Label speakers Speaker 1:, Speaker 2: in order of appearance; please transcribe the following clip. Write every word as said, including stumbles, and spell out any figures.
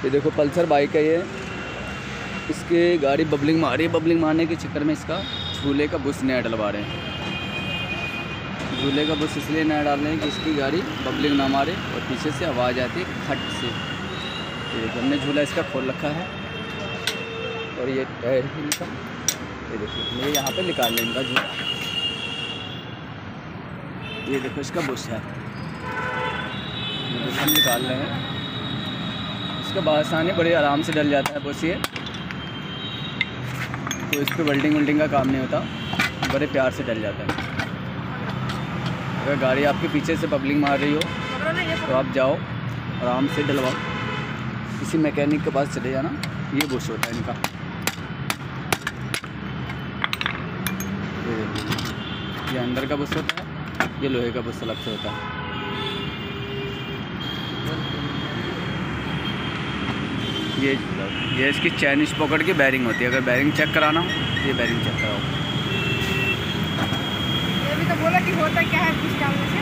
Speaker 1: ये देखो Pulsar bike है ये, इसकी गाड़ी बबलिंग मार रही है। बबलिंग मारने के चक्कर में इसका झूले का बुश नया डलवा रहे हैं। झूले का बुश इसलिए नया डाल रहे हैं कि इसकी गाड़ी बबलिंग ना मारे और पीछे से आवाज़ आती है खट से। ये हमने झूला इसका खोल रखा है और ये टायर है इनका, ये देखिए ये यहाँ पे निकाल लें इनका झूला। ये देखो इसका बुश है, बुश हम निकाल रहे हैं। इसका बासानी बड़े आराम से डल जाता है बुश ये, तो इस पर वेल्डिंग वेल्डिंग का काम नहीं होता, बड़े प्यार से डल जाता है। अगर गाड़ी आपके पीछे से बबलिंग मार रही हो तो आप जाओ आराम से डलवाओ, किसी मैकेनिक के पास चले जाना। ये बुश होता है इनका, ये अंदर का बुश होता है, ये लोहे का बुश अलग से होता है। ये ये इसकी चैन पॉकेट की बैरिंग होती है। अगर बैरिंग चेक कराना हो ये बैरिंग चेक कराओ।
Speaker 2: ये भी तो बोला कि होता क्या है कुछ टाइम से।